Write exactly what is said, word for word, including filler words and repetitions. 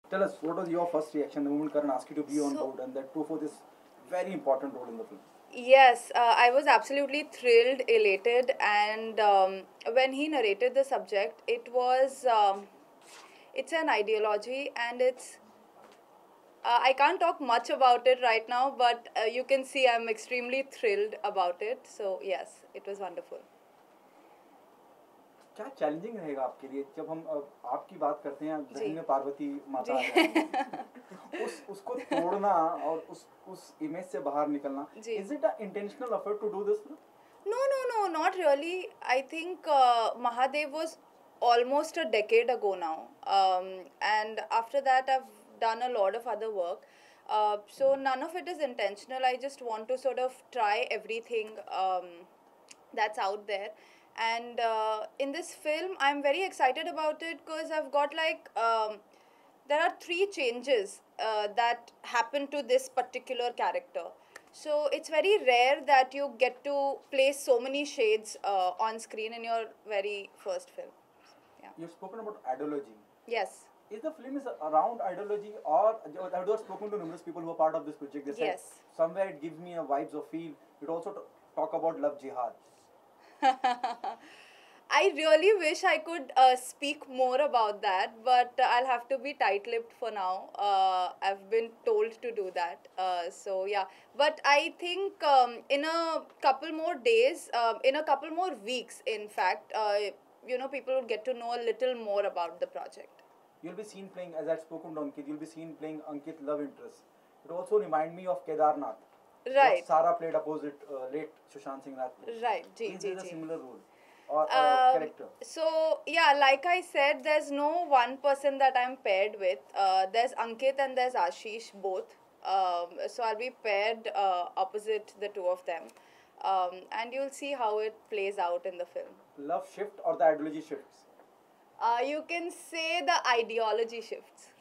Tell us, what was your first reaction the moment Karan asked you to be on So, board and that too for this very important role in the film? yes, uh, I was absolutely thrilled, elated, and um, when he narrated the subject, it was um, it's an ideology, and it's uh, I can't talk much about it right now, but uh, you can see I'm extremely thrilled about it. So yes, it was wonderful. क्या challenging रहेगा आपके लिए जब हम अ, आपकी बात करते हैं जहन जी में पार्वती माता आ जी जाती है उस उसको तोड़ना और उस उस इमेज से बाहर निकलना जी is it a intentional effort to do this? No, no, no, not really. I think uh, Mahadev was almost a decade ago now. Um, and after that, I've done a lot of other work. Uh, so none of it is intentional. I just want to sort of try everything um, that's out there. And uh, in this film, I'm very excited about it because I've got like um, there are three changes uh, that happen to this particular character. So it's very rare that you get to place so many shades uh, on screen in your very first film. Yeah. You've spoken about ideology. Yes. Is the film is around ideology, or I have spoken to numerous people who are part of this project? They said Yes. somewhere it gives me a vibes of feel. It also t- talk about love jihad. I really wish I could uh, speak more about that, but I'll have to be tight lipped for now. Uh, I've been told to do that. Uh, so, yeah. But I think um, in a couple more days, um, in a couple more weeks, in fact, uh, you know, people would get to know a little more about the project. You'll be seen playing, as I've spoken to Ankit, you'll be seen playing Ankit love interest. It also remind me of Kedarnath. What Right. Sara played opposite uh, late Sushant Singh Rajput. Right. Ji, Is ji, there a ji. similar role or uh, Um, character? so yeah, like I said, there's no one person that I'm paired with. Uh, there's Ankit and there's Ashish both. Um, so I'll be paired uh, opposite the two of them, um, and you'll see how it plays out in the film. Love shift or the ideology shifts? Uh, you can say the ideology shifts.